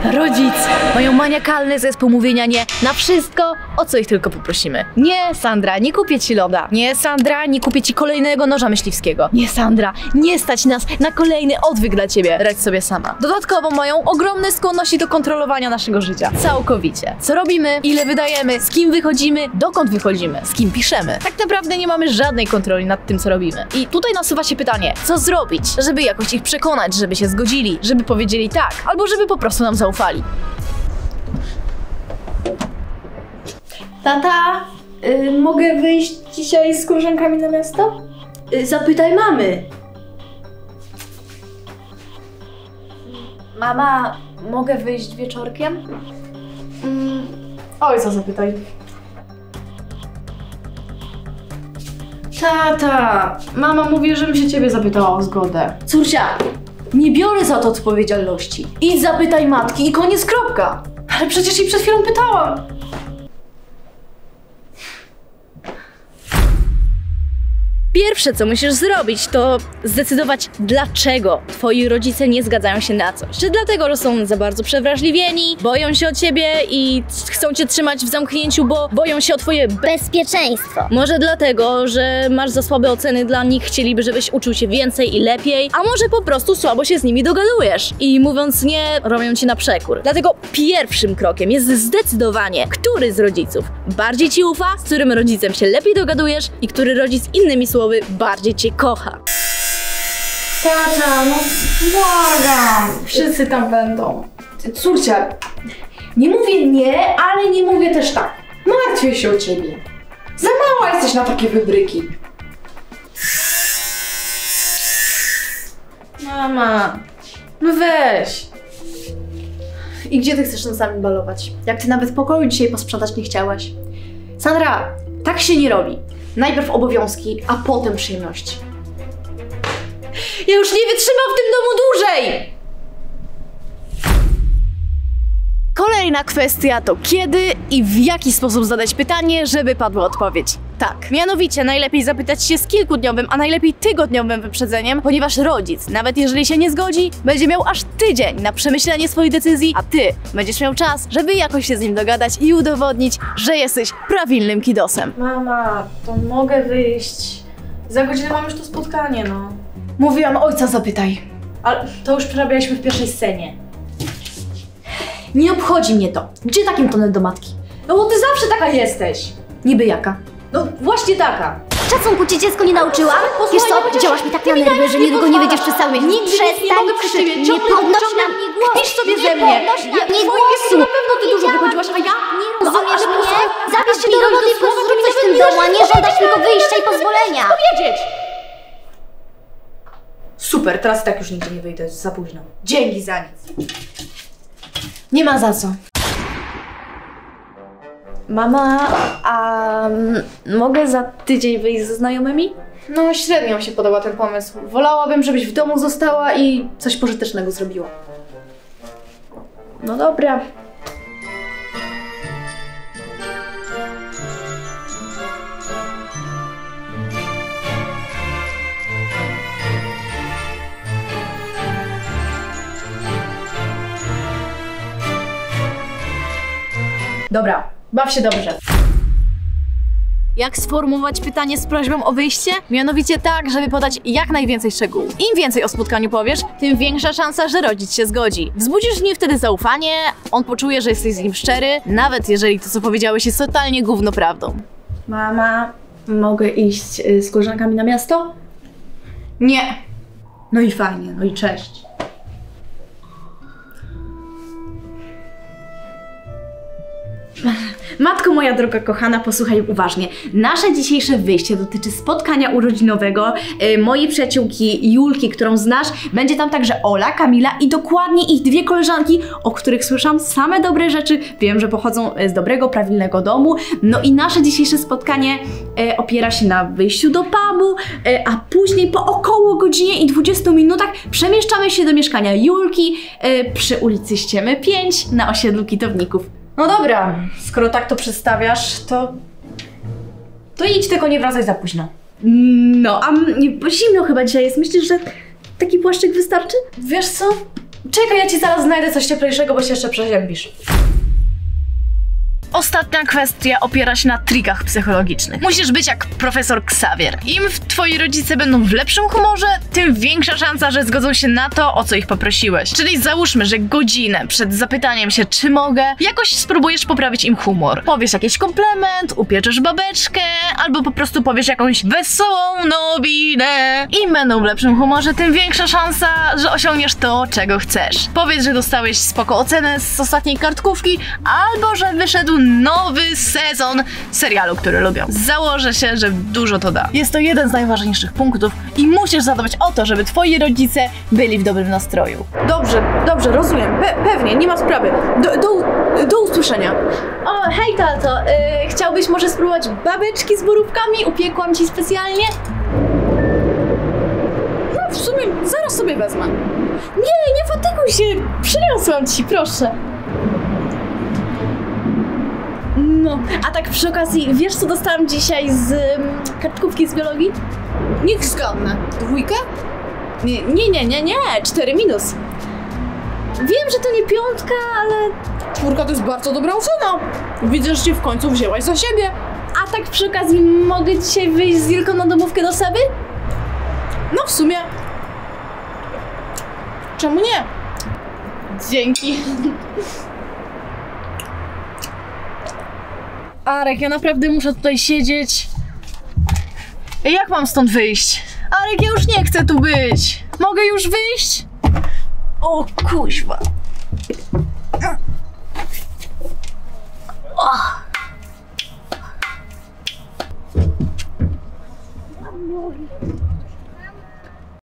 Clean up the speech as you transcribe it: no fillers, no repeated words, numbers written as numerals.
Rodzice mają maniakalny zespół mówienia nie na wszystko, o co ich tylko poprosimy. Nie, Sandra, nie kupię ci loda. Nie, Sandra, nie kupię ci kolejnego noża myśliwskiego. Nie, Sandra, nie stać nas na kolejny odwyk dla ciebie. Radź sobie sama. Dodatkowo mają ogromne skłonności do kontrolowania naszego życia. Całkowicie. Co robimy, ile wydajemy, z kim wychodzimy, dokąd wychodzimy, z kim piszemy. Tak naprawdę nie mamy żadnej kontroli nad tym, co robimy. I tutaj nasuwa się pytanie, co zrobić, żeby jakoś ich przekonać, żeby się zgodzili, żeby powiedzieli tak, albo żeby po prostu nam zaufali. Tata, mogę wyjść dzisiaj z koleżankami na miasto? Zapytaj mamy. Mama, mogę wyjść wieczorkiem? Ojca zapytaj. Tata, mama mówi, żebym się ciebie zapytała o zgodę. Córcia, nie biorę za to odpowiedzialności. Idź zapytaj matki i koniec, kropka. Ale przecież jej przed chwilą pytałam. Pierwsze, co musisz zrobić, to zdecydować, dlaczego twoi rodzice nie zgadzają się na coś. Czy dlatego, że są za bardzo przewrażliwieni, boją się o ciebie i chcą cię trzymać w zamknięciu, bo boją się o twoje bezpieczeństwo. Może dlatego, że masz za słabe oceny dla nich, chcieliby, żebyś uczył się więcej i lepiej, a może po prostu słabo się z nimi dogadujesz i mówiąc nie, robią ci na przekór. Dlatego pierwszym krokiem jest zdecydowanie, który z rodziców bardziej ci ufa, z którym rodzicem się lepiej dogadujesz i który rodzic innymi słowy bardziej cię kocha. Tata, no błagam. Wszyscy tam będą. Córcia, nie mówię nie, ale nie mówię też tak. Martwię się o ciebie. Za mała jesteś na takie wybryki. Mama, no weź. I gdzie ty chcesz nocami balować? Jak ty nawet pokoju dzisiaj posprzątać nie chciałaś? Sandra, tak się nie robi. Najpierw obowiązki, a potem przyjemności. Ja już nie wytrzymam w tym domu dłużej! Kolejna kwestia to kiedy i w jaki sposób zadać pytanie, żeby padła odpowiedź. Tak. Mianowicie najlepiej zapytać się z kilkudniowym, a najlepiej tygodniowym wyprzedzeniem, ponieważ rodzic, nawet jeżeli się nie zgodzi, będzie miał aż tydzień na przemyślenie swojej decyzji, a ty będziesz miał czas, żeby jakoś się z nim dogadać i udowodnić, że jesteś prawilnym kidosem. Mama, to mogę wyjść. Za godzinę mam już to spotkanie, no. Mówiłam, ojca zapytaj. Ale to już przerabialiśmy w pierwszej scenie. Nie obchodzi mnie to. Gdzie takim tonem do matki? No bo ty zawsze taka jesteś. Niby jaka? No właśnie taka. Szacunku cię dziecko nie nauczyłam? Wiesz co, działasz mi tak na nerwy, że niedługo nie wyjdziesz przez cały miesiąc. Przestań krzyczeć, nie podnoś na mnie głosu. Kpisz sobie ze mnie. Nie głosu. Na pewno ty dużo wychodziłaś, a ja? Nie rozumiesz mnie? Zabierz się do roboty i zrób coś w tym domu, a nie żądasz tylko wyjścia i pozwolenia. Powiedzieć! Super, teraz i tak już nigdzie nie wyjdę, jest za późno. Dzięki za nic. Nie ma za co. Mama, a mogę za tydzień wyjść ze znajomymi? No, średnio mi się podoba ten pomysł. Wolałabym, żebyś w domu została i coś pożytecznego zrobiła. No dobra. Dobra, baw się dobrze. Jak sformułować pytanie z prośbą o wyjście? Mianowicie tak, żeby podać jak najwięcej szczegółów. Im więcej o spotkaniu powiesz, tym większa szansa, że rodzic się zgodzi. Wzbudzisz w nim wtedy zaufanie, on poczuje, że jesteś z nim szczery, nawet jeżeli to, co powiedziałeś, jest totalnie gówno prawdą. Mama, mogę iść z koleżankami na miasto? Nie. No i fajnie, no i cześć. Matko moja droga kochana, posłuchaj uważnie. Nasze dzisiejsze wyjście dotyczy spotkania urodzinowego mojej przyjaciółki Julki, którą znasz. Będzie tam także Ola, Kamila i dokładnie ich dwie koleżanki, o których słyszałam same dobre rzeczy. Wiem, że pochodzą z dobrego, prawilnego domu. No i nasze dzisiejsze spotkanie opiera się na wyjściu do pubu, a później po około godzinie i 20 minutach przemieszczamy się do mieszkania Julki przy ulicy Ściemy 5 na osiedlu Kitowników. No dobra, skoro tak to przedstawiasz, to idź, tylko nie wracaj za późno. No, a zimno chyba dzisiaj jest. Myślisz, że taki płaszczyk wystarczy? Wiesz co? Czekaj, ja ci zaraz znajdę coś cieplejszego, bo się jeszcze przeziębisz. Ostatnia kwestia opiera się na trikach psychologicznych. Musisz być jak profesor Xavier. Im twoi rodzice będą w lepszym humorze, tym większa szansa, że zgodzą się na to, o co ich poprosiłeś. Czyli załóżmy, że godzinę przed zapytaniem się, czy mogę, jakoś spróbujesz poprawić im humor. Powiesz jakiś komplement, upieczysz babeczkę, albo po prostu powiesz jakąś wesołą nowinę. Im będą w lepszym humorze, tym większa szansa, że osiągniesz to, czego chcesz. Powiedz, że dostałeś spoko ocenę z ostatniej kartkówki, albo że wyszedł nowy sezon serialu, który lubią. Założę się, że dużo to da. Jest to jeden z najważniejszych punktów i musisz zadbać o to, żeby twoi rodzice byli w dobrym nastroju. Dobrze, rozumiem. Pewnie, nie ma sprawy. Do usłyszenia. O, hej tato, chciałbyś może spróbować babeczki z borówkami? Upiekłam ci specjalnie. No, w sumie zaraz sobie wezmę. Nie fatyguj się, przyniosłam ci, proszę. No, a tak przy okazji, wiesz co dostałam dzisiaj z kartkówki z biologii? Niech zgadnę. 2? Nie, 4 minus. Wiem, że to nie 5, ale... 4 to jest bardzo dobra ocena. Widzę, że cię w końcu wzięłaś za siebie. A tak przy okazji, mogę dzisiaj wyjść z Wilką na domówkę do Seby? No w sumie. Czemu nie? Dzięki. Arek, ja naprawdę muszę tutaj siedzieć. Jak mam stąd wyjść? Arek, ja już nie chcę tu być. Mogę już wyjść? O kuźwa. Oh.